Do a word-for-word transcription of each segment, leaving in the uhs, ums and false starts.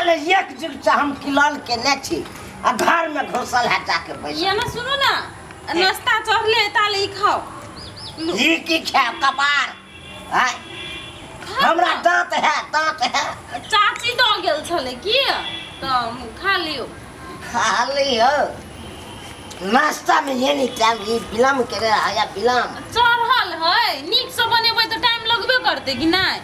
साले एक जुग से हम किलाल के ने छी आ घर में घोसल है जाके बैठ ये ना सुनो ना नाश्ता चढ़ले ताले ई खाओ ई की खाए कपार है हमरा दांत है दांत है चाची दो गेल छले की तो खा लियो खा लियो नाश्ता में ये नहीं टाइम ये बिलम करे आया बिलम चढ़ल है नीक से बनेबै तो टाइम लगबे करते कि नहीं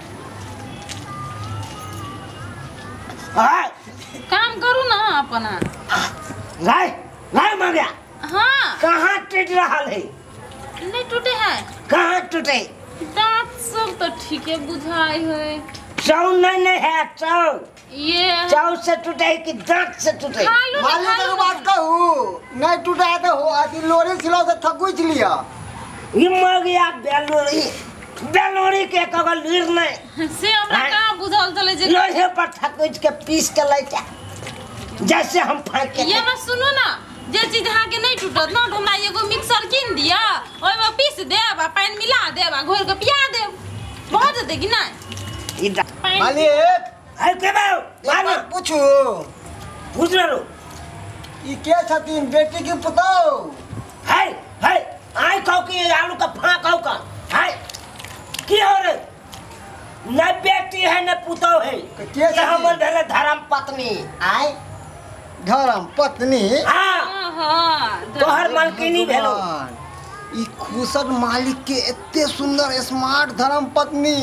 हां काम करू ना अपना गाय गाय मांगा हां कहां टूट रहा है नहीं टूटे है कहां टूटे दांत सब तो ठीक है बुझाई है चौ नहीं नहीं है चौ ये चौ से टूटे कि दांत से टूटे मालिक के बात कहू नहीं टूटा है तो हो आदि लोरी छिलो से थकुच लिया ये मर गया बेलोरी बेलोरी के कगल लीर नहीं से हमरा का बुझल चले जे लोहे पर थकुच के पीस के लेता जैसे हम फेंक के ये ना सुनो ना जे चीज हाँ के नहीं टूटत ना तो हमरा एगो मिक्सर किन दिया ओय में पीस देब आ पानी मिला देब आ घोर के पिया देब बहुत जते कि नहीं इधर मालिक है के बाऊ मालिक पूछू पूछ लो ई के छथिन बेटी की पुतौ है है आई कहू कि आलू का फांकाऊ का है की हो रे न बेटी है न पुतौ है के ये हमर भेले धर्म पत्नी आय धर्म पत्नी हां हां तोहर मालकिनी भेलो ई खुशद मालिक के एते सुंदर स्मार्ट धर्म पत्नी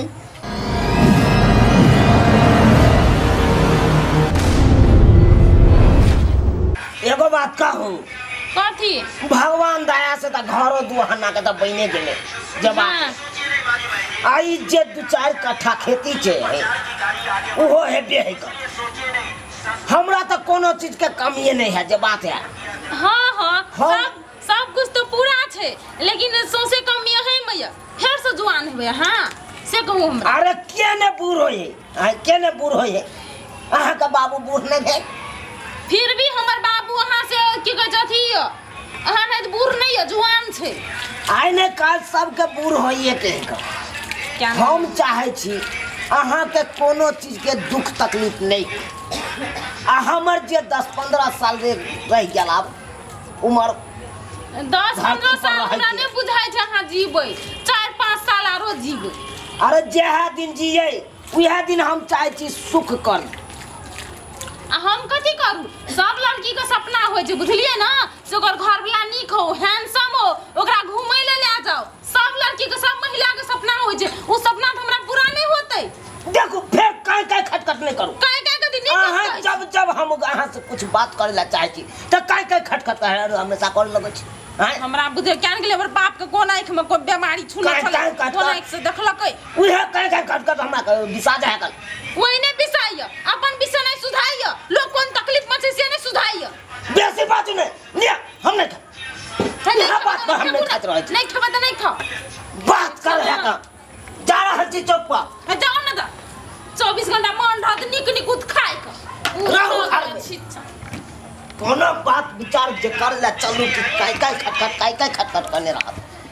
एगो बात कहूं कथी भगवान दया से त घरो दुहाना के त बने गेले जब आई जे दू चार कट्ठा खेती छे ओहो हेबे है का हमरा त कोनो चीज के कमी नहीं है जे बात है हां हां हम- सब सब कुछ तो पूरा छे लेकिन सौसे कमी है मैया फेर से जुआन हेबे हां से कहू हमरा अरे के ने बूढ़ होए आ के ने बूढ़ होए अहाँ का बाबू बूढ़ नहीं है फिर भी हमर बाबू वहां से की कह जथी अहाँ नहीं बूढ़ नहीं है जुआन छे आइ ने काल सबके बूढ़ होइए के क्या हम चाहे छी अहाँ के कोनो चीज के दुख तकलीफ नहीं आ हमर जे दस पंद्रह साल रे रह गेल आब उम्र दस धरती पंद्रह पर साल रहै हमरा छै। नहीं बुझाई छे अहाँ जीबै चार पाँच साल आरो जीबै अरे जेहा दिन जिये उहे दिन हम चाहे छी सुख कर आ हम कथी करू सब लड़की के सपना होय छै बुझलिए ना से ओकर घर वाला नीक हो हैंडसम हो ओकरा घुमै ले ले जाओ सब लड़की के सब महिला के सपना होय छै उ सपना तो हमरा पूरा नहीं होतै देखो फिर काय काय खटखट नहीं करू काय काय कथी नहीं अहाँ करतै जब जब हम अहाँ से कुछ बात करे ला चाहे छी त काय काय खटखट हमेशा कर लगै छी हैं हमरा बुझे ज्ञान के लेबर बाप के कोन आंख में कोई बीमारी छूना काय- छले काय- काय- कोन काय- आंख से देखलकै उहे काय काय खटखट हमरा विसा जाय कल वही नहीं बिसाइय अपन विषय नहीं सुधाइय लोग कोन तकलीफ में छै से नहीं सुधाइय बेसी बात नहीं ले हम नहीं खा यहाँ बात पर हम नहीं खात रहे छी नहीं खबा तो नहीं खाओ बात कर है का जा रहल छी चौक पर जाओ ना तो चौबीस घंटा मन रहत निक निक उठ खाए के रहू घर में। कोनो बात विचार जे कर ले चलू कि काय काय खटखट काय काय खटखट करने रहत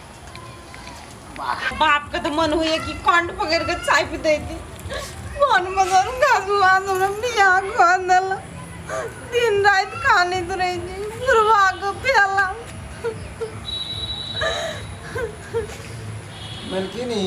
बाप का तो मन हुए कि कंठ पकड़ के चाय पी देती मन मदन घासुआ हमरा बिया खोदल दिन रात खाने तो रही थी बुरवा को प्याला मलकिनी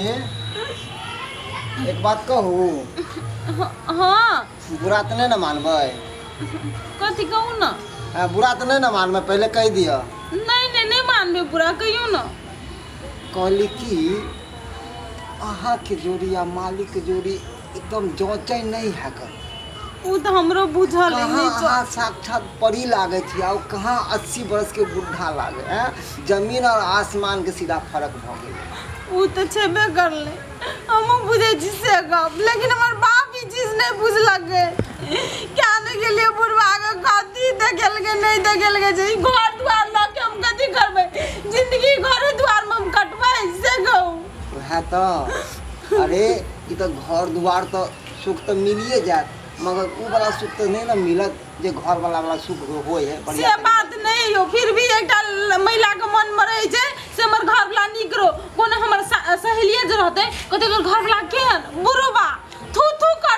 एक बात कहू हाँ बुरा तो नहीं ना मानबै कथी कहूँ ना आ, बुरा तो नहीं ना मानबै पहले कह दिया नहीं नहीं नहीं मानबे बुरा कहियो ना कहली कि अहाँ के जोड़ी या मालिक के जोड़ी एकदम जौचे नहीं है कर वो तो हमरो बुझल है कहाँ नहीं अहाँ साक्षात परी लागे थी और कहाँ अस्सी बरस के बुढ़ा लागे हैं जमीन और आसमान के सीधा फर्क भ गए वो तो छेबे कर ले हम बुझे जिससे गप लेकिन हमार बाप ही चीज नहीं बुझ लगे क्या ने के लिए बुढ़वा के कथी देखेल के नहीं देखेल के जे घर द्वार ला के हम कथी करबे जिंदगी घर द्वार में हम कटबै से कहू है तो अरे ये तो घर द्वार तो सुख तो मिलिए जाए मगर वो वाला सुख तो नहीं ना मिलत जे घर वाला वाला सुख होय है से बात नहीं हो फिर भी एकटा महिला के मन में रहे छै से हमर घर वाला निक रो कोनो हमर सहेलिया जे रहते कते घर वाला केहन बुढ़वा थू थू कर दैयो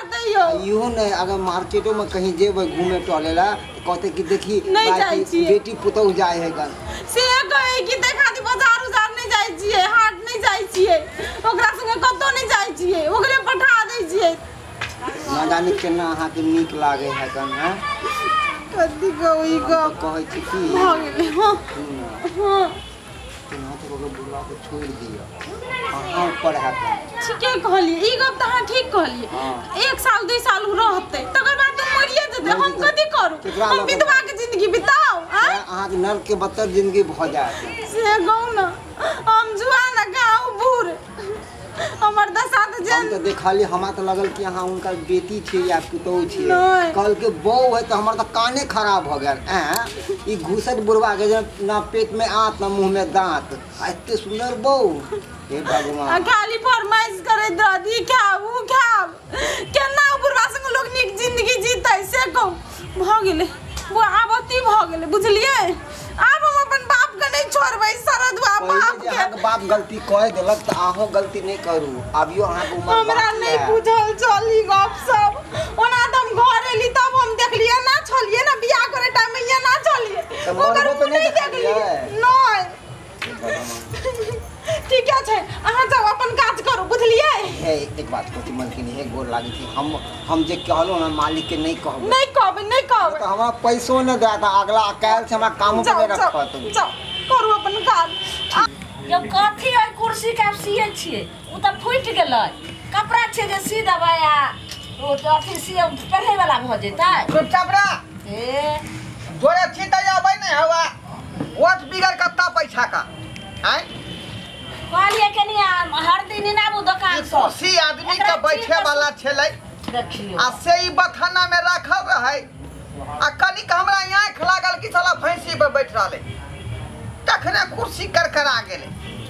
यूं नहीं अगर मार्केटों में कहीं जेबै घूमे टहलेला कहते कि देखी नहीं जाइ छियै। बेटी पुतौह जाए है गन से कहे कि देखा दी बाजार उजार नहीं जाइ छियै हाट नहीं जाइ छियै ओकरा संगे कतौ नहीं जाइ छियै ओकरे पठा दै छियै ना जाने केना अहाँ के नीक लागे है गन हैं कथी कहू ई गप कहै छी कि भ गेलै हां हां केना तो ओकर बुढ़वा को छोड़ दिया अहाँ पर है ठीके कहलिए ई गप त अहाँ ठीक कहलिए एक साल दू साल उ रहतै तकर बाद तो मरिए जेतै हम कथी करू हम विधवा के जिंदगी बिताओ अहाँ के नर्क के बदतर जिंदगी भ जाए से कहू ना हम जुआन गाँव बूढ़ हमर दशा त हम जन तो देखली हमरा तो लगल कि अहाँ उनका बेटी छे या पुतौह छे नहीं। कल के बहू है तो हमर तो काने खराब हो गया हैं ई घुसट बुढ़वा के जे ना पेट में आंत ना मुंह में दांत आ इतने सुंदर बहू हे आ भगवान खाली फरमाइश करे दादी खाब उ खाब केना बुढ़वा संग लोग नीक जिंदगी जीतै से कहू भ गेलै वो आबती भ गेलै बुझलिए आब हम अपन बाप के नहीं छोड़बै सरदवा बाप पहले जे के अहाँ के बाप गलती कह देलक त अहाँ गलती नहीं करू अभियो अहाँ के उम्र हमरा बाकी नहीं है। बुझल चली गप सब ओना त हम घर एली तब हम देखलिए ना छलिए ना बियाह करे टाइम में ये ना छलिए त मरबो तो नहीं देखलिए देखलिए। नहीं ठीक है अहाँ सब अपन काज करू बुझलिए हे एक बात कहती मन के नहीं गोर लागी थी हम हम जे कहलो ना मालिक के नहीं कहबो नहीं कहबै नहीं कहबै तो हमरा पैसो न देता अगला काल से हमरा काम जाओ पे जाओ रखत जाओ करू अपन काज यो कथी है कुर्सी का सिए छिए उ त फुट गेलै कपड़ा छै जे सी देबै आ ओ त अथी सिए पहने वाला भ जेतै चुपचाप रह ए जोरे छीटा जाबै नहीं हवा वोट बिगर कत्ता पैसा का आय कहलिए कनी हर दिन इनाबू दुकान पर ससी आदमी के बैठे वाला छलै देखियो आ से ई बथाना में रखल रहे आ कनिक हमरा आँख लागल कि साला भैंसी पर बैठ रहले तखने कुर्सी करकरा गेले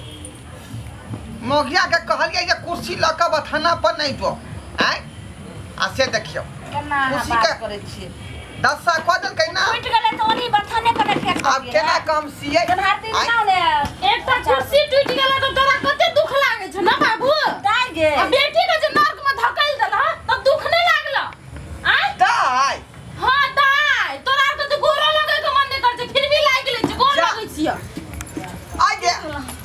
मोगिया के कहलिए जे कुर्सी ल के बथाना पर नहीं जो आय आ से देखियो केना कुर्सी बात के करे छिए दसा कह देल कहना फुट गेलै त ओनी बथाने पर फेंक अब केना कम सिए हर दिन आय, ना ने एकटा कुर्सी टूट गेलै त तोरा कते दुख लागे छै ना बाबू दाइ गे आ बेटी के जे नर्क में धकेल देला त दुख नहीं लागला आय दाय हां दाय तोरा के तो गोरो लगे के मन नहीं करछे फिर भी लाग गेलै छै गोर जा। लगै छियै आय गे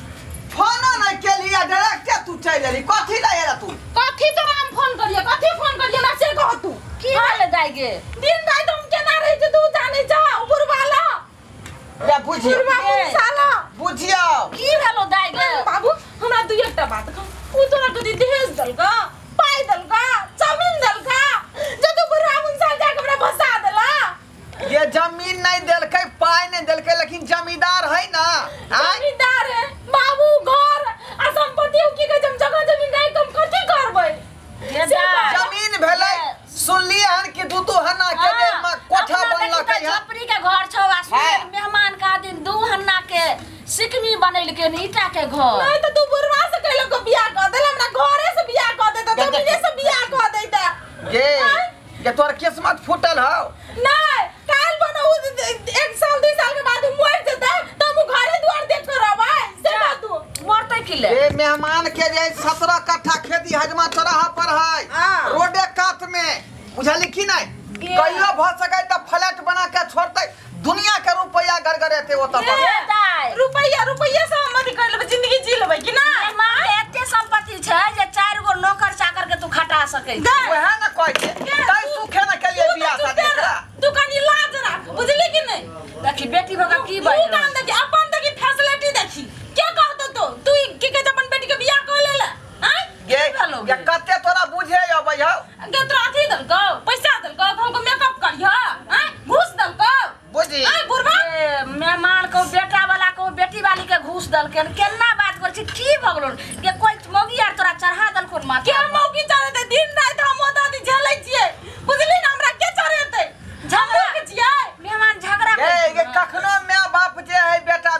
फोन नहीं केलिए डायरेक्ट तू चल एली कथी ला एला तू कथी तोरा हम फोन करिए कथी फोन करिए ना से कह तू की भेलै दाइ गे दिन रात हम केना रही छै तू जाने जा ऊपर वाला रे बुझियो बाबू ए। साला बुझियो की भेलो दाइ गे बाबू हमरा तू एकटा बात कह उ तोरा कदी दहेज दलका पाई दलका जमीन दलका जे तू बुढ़ा मुंसा जाके हमरा फंसा देला ये जमीन नहीं देलकै पाई नहीं देलकै लेकिन जमींदार है ना आय जमींदार है बाबू घर आ संपत्ति की के जम जगह जमीन नहीं कम कथी करबै ये से दाइ जमीन भेलै सुनलिए हन कि दू दू हन्ना के दे में कोठा बनलकै है छपरी के घर छौ आ है। मेहमान का दिन दू हन्ना के सिकमी बनैलकै न ईटा के घर नहीं तो तू बुढ़वा से कहलो को बियाह कर दे हमरा घरे से बियाह कर दे तो जमीने से बियाह कर देता गे ये तोर किस्मत फूटल हौ नहीं काल बनो एक साल दो साल के बाद उ मर जता तो हम घरे द्वार देख कर रहबै से बात तू मरतै कि ले ए मेहमान के जे सत्रह कट्ठा खेती हजमा चौराहा पर है हाँ। रोडे कात में बुझली कि नहीं के? कहियो भ सकै त फ्लैट बना के छोड़तै दुनिया के रुपया गरगरेते ओत पर ये दाइ रुपया रुपया से हम अथी कर लेबै जिंदगी जी लेबै कि ना मेहमान के एते संपत्ति छै जे चार गो नौकर चाकर के तू खटा सकै दे। ओहे न कहै छै तै सुखे न के लिए बियाह शादी करा तू कनी लाज राख बुझली कि नहीं देखी बेटी भगा की तू बात काम देखी अपन देखी फैसिलिटी देखी क्या कहतो तो तू की के अपन बेटी के बियाह कर लेला हैं ये हेलो ये कते तोरा बुझे अबै हौ के तोरा अथी दलको पैसा दलको हमको मेकअप करियो हैं घूस दलको बुझी हैं बुढ़वा ए, मेहमान को बेटा वाला को बेटी वाली के घूस दलके केना बात कर छी की भगलो के कोई मोगी आर तोरा चढ़ा दलको माथा क्या मौकी चढ़े दे दिन रात हम ओदादी झेलै छियै बुझली ना हमरा के चढ़ेतै झगड़ा के छियै मेहमान झगड़ा ए ये कखनो माय बाप जे है बेटा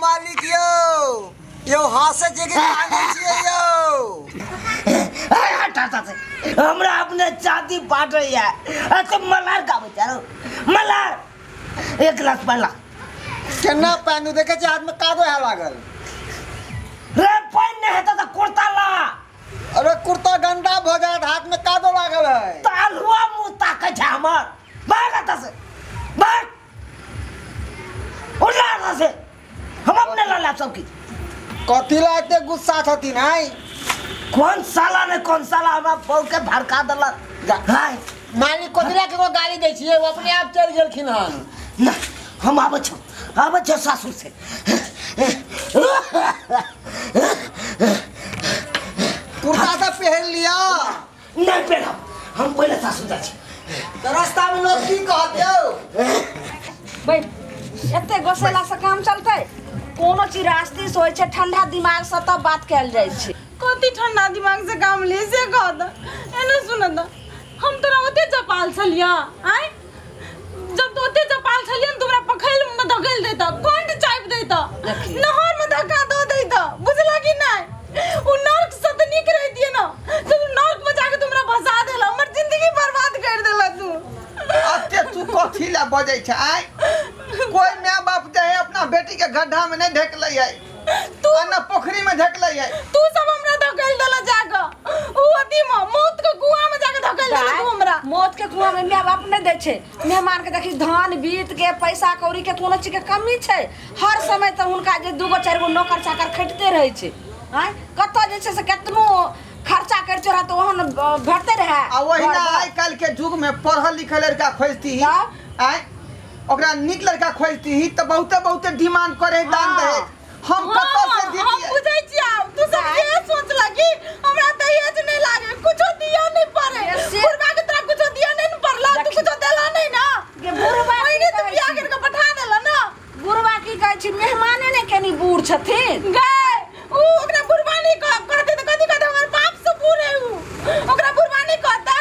मालिक यो यो हासे जगह काने छिए यो अरे हटा हटा से हमरा अपने चांदी बांट रही है अरे तो मलार का बेचारो मलार एक गिलास पाला केना पानी देखे छ हाथ में कादो है लागल रे पानी नहीं है तो कुर्ता ला अरे कुर्ता गंदा भ जात हाथ में कादो लागल है ताल हुआ मुंह ताके छ हमर भाग हटा से भाग उड़ा हटा से हम अपने ला ला सब की कथी लाते गुस्सा थती नहीं कौन साला ने कौन साला हमरा बोल के भड़का देला हाय मालिक कोदरा के को गाली दै छिए वो अपने आप चल गेलखिन हन ना हम आबे छौ आबे छौ सासुर से कुर्ता तो पहन लिया नहीं पहना हम पहले सासुर जा छी तो रास्ता में लोग की कहते हो बैठ एते गोसेला से काम चलते कोनो चीज रास्ते से होय छै ठंडा दिमाग से तब बात कैल जाय छै कति ठंडा दिमाग से काम ले से कह द एने सुन द हम तोरा ओते जपाल छलिया आय जब तो ओते जपाल छलिया न तोरा पखैल में धकेल देता कोंड चाइप देता नहर में धक्का दो देता बुझला कि नहीं उ नर्क से त निक रह दिए ना तो नर्क में जाके तुमरा फंसा देला हमर जिंदगी बर्बाद कर देला तू अते तू कथी ला बजै छ आय कोई माय बाप जे है अपना बेटी के गड्ढा में नहीं ढक लई है तू अन्ना पोखरी में ढक लई है तू सब हमरा धकेल देला जाके उ अति में मौत के कुआं में जाके धकेल देला तू हमरा मौत के कुआं में माय बाप नहीं दे छै मेहमान के देखी धान बीत के पैसा कौड़ी के कोनो चीज के कमी छै हर समय त हुनका जे दूगो चार गो नौकर चाकर खटते रहे छै आय कत जे छै से केतनो खर्चा करते रहा तो वहन भेटते रहे आ वही ना आइ काल के युग में पढ़ल लिखल लड़का खोजती ही आय ओकरा नीक लड़का खोजती ही त बहुते बहुते डिमांड करे दान दे हम कत से हम दीजिए बुझै छियै तू सब ये सोच लगी हमरा दहेज नहीं लागे कुछो दिया नहीं पड़े बुढ़वा के तरह कुछो दिया नहीं पड़ला तू कुछो देला नहीं ना के बुढ़वा ओइने तू बियाह करके पठा देला ना बुढ़वा की कहै छी मेहमाने ने कनी बूढ़ छथिन गए उ ओकरा बुढ़वा नहीं कह कहते त कथि कहते हमर बाप से बूढ़े उ ओकरा बुढ़वा नहीं कहते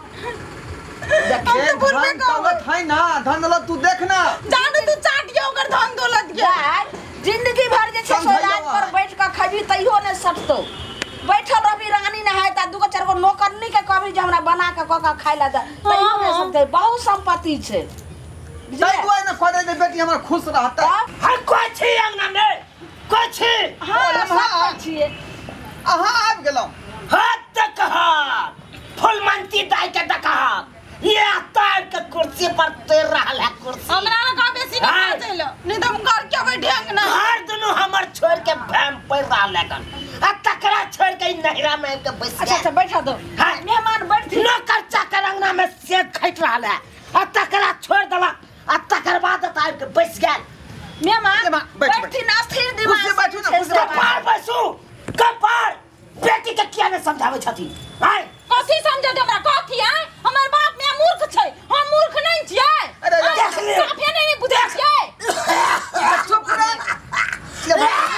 देखिए धन दौलत है ना धन दौलत तू देख ना जानो तू चाटियो ओकर धन दौलत के जिंदगी भर जे छै रात पर बैठ के खबी तइयो ने सटतो बैठल रवि रानी न है त दुगो चार गो नौकरनी के कहबी जे हमरा बना के कका खाइ ला दे तइयो ने सकते बहुत संपत्ति छै तै दुआई न खोदे दे बेटी हमरा खुश रहता हाय कोई छी अंगना में कोई छी हां सब छिए अहाँ आबि गेलौ हाथ तक कहा फुलमंती दाई के तका ये तार के कुर्सी पर तैर रहल है कुर्सी हमरा ना का बेसी ना चलो नहीं त हम घर के बैठेंगे ना हर दोनों हमर छोड़ के भैम पड़ रहल है कन आ तकरा छोड़ के नहरा में के बैठ अच्छा अच्छा बैठा दो हां मेहमान बैठथिन नौकर चाकर अंगना में से खैट रहल है आ तकरा छोड़ देला आ तकर बाद तार के बैठ गेल मेहमान बैठ बैठथिन अस्थिर कुर्सी दिमाग बैठू ना कुर्सी कपार बैसू कपार बेटी के किया ने समझावे छथि हाय कथि समझे हमरा कथि है हमर बाप में मूर्ख छै हम मूर्ख नहीं छियै अरे देख ले साफे नहीं बुझै छियै चुप रह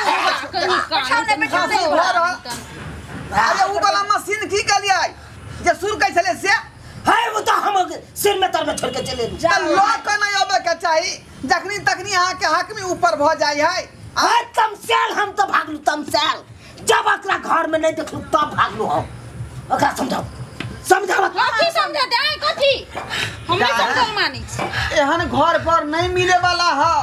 सामने में खांसी भर रहा अरे उ वाला मशीन की कलियै जे सुर कैसले से हाय वो तो हम सिर में तर में छोड़ के चले त लोग के नहीं आबे के चाही जखनी तखनी अहाँ के हक में ऊपर भ जाय है हाय तमसेल हम तो भागलू तमसेल जब ओकरा घर में नहीं देखलू तब भागलू हम ओकरा समझाओ समझाओ कथि समझे दे कथि हम नहीं समझल मानी एहन घर पर नहीं मिले वाला है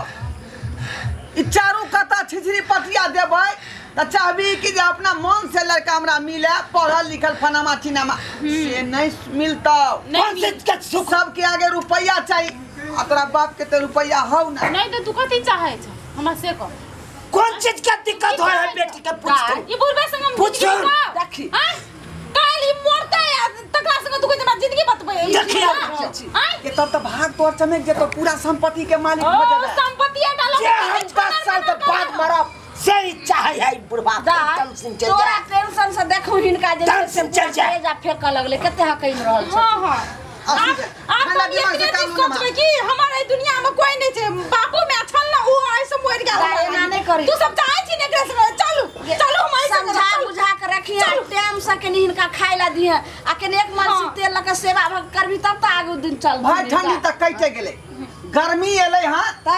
ई चारू कता छिछरी पटिया देबै त चाहबी कि जे अपना मन से लड़का हमरा मिले पढ़ल लिखल फनामा चिनामा से नहीं मिलता कौन से के सुख सब के आगे रुपया चाहिए आ तोरा बाप के त रुपया हौ ना नहीं तो तू कथि चाहे छ हमरा से कह कौन चीज का दिक्कत हो है बेटी के पूछ ये बुढ़बे संग हम पूछ देखी हां काल ही मरते तकरा संग तू कोई जिंदगी बतबै देखी हां के तब त भाग तोर चमक जे तो पूरा संपत्ति के मालिक हो ओ जेबे संपत्ति डालो जे हम दस साल के बाद मरब से चाहे है बुढ़वा टेंशन चल तोरा जाए टेंशन से देखो हिनका जे टेंशन चल जाए जा फेंक लगले कते हकैन रहल छै हां हां आप आप ये नहीं सोचबे कि हमारे दुनिया में कोई नहीं छै बापू में अछल ना वो ऐसे मर गया एना नहीं करी तू सब चाहे छी एकरा से चलू चलो हम ऐसे समझा बुझा के रखिए टाइम से के हिनका खाइ ला दिए आ के एक मानसी तेल लगा सेवा भग करबी तब त आगू दिन चल भाई ठंडी तक कैसे गेले गर्मी एले हां तब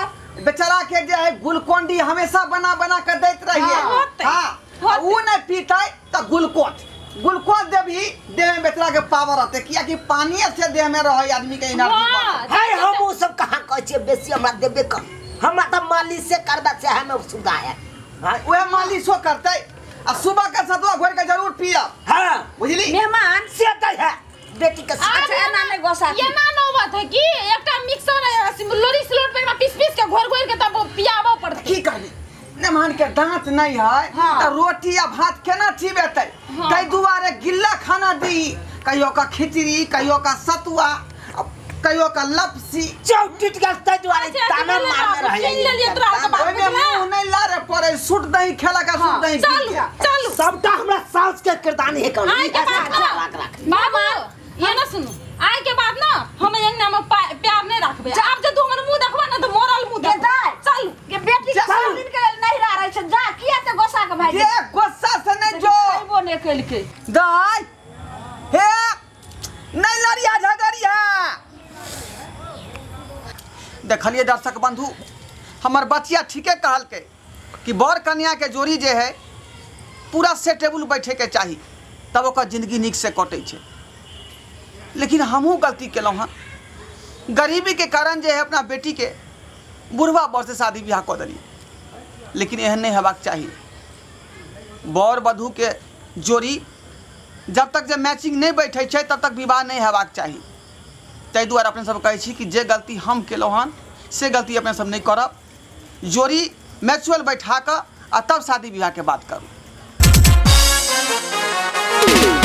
बेचारा के जे है गुलकोंडी हमेशा बना बना के देत रहिए हाँ, होते, हाँ वो नहीं पीते तो ग्लूकोज ग्लूकोज देवी देह में बेचारा के पावर आते किया कि पानी से देह में रहे आदमी के एनर्जी हाँ, है हम वो सब कहाँ कहै छियै बेसी हमरा देबे कम हमरा तो मालिश से करबा से हमें सुविधा है हाँ वह मालिशो करते आ सुबह के सतुआ घोर के जरूर पिया हाँ बुझली मेहमान से दै है बेटी के आ, अच्छा एना नहीं गोसा ये ना नौबत है कि एकटा मिक्सर है लोरी स्लोट पे में पीस पीस के घोर घोर के तब पियाबो पड़ते की करबी मेहमान के दांत नहीं है हाँ। तो रोटी या भात केना चीबेते हाँ। कई दुआरे गिल्ला खाना दी कहियो का खिचड़ी कहियो का सतुआ कहियो का लपसी चौटिट के तै दुआरे अच्छा, ताना अच्छा, मारने अच्छा, छीन लेलियै रहे तोरा के बाप ओइमे मुंह नहीं लारे पड़े सुट दही खेला का सुट दही पी चलू लिया। चलू सबटा हमरा सास के किरदानी है कौन आय के बात ना बाबू ये ना सुनो आय के बात ना हम अंगना में पा- प्यार नहीं रखबे अब जे तू हमर मुंह देखबा ना तो मोरल मुंह के देख दाय चलू के बेटी के चल। सब दिन के लेल नहीं रह रहे छै जा किया ते गोसा के भाई ये गुस्सा से नहीं जो खाइबो नहीं कल के दाई हे नहीं लड़िया झगड़िया देखलिए दर्शक बंधु हमार बचिया ठीके कहल के कि बर कन्या के जोड़ी जे है पूरा से टेबुल बैठे के चाही तब ओकर जिंदगी नीक से कटे छे लेकिन हमहू गलती केलहुँ हाँ गरीबी के कारण जे है अपना बेटी के बुढ़वा बर से शादी ब्याह कऽ देलिए लेकिन एहन नहीं हेबाक चाही बर वधू के जोड़ी जब तक जे मैचिंग नहीं बैठे छै तब तक विवाह नहीं हेबाक चाही ताहि दुआरे अपने सब कहै छी कि जे गलती हम केलहुँ हन से गलती अपने सब नहीं करब जोड़ी मैचुअल बैठा कऽ आ तब शादी विवाह के बात करू।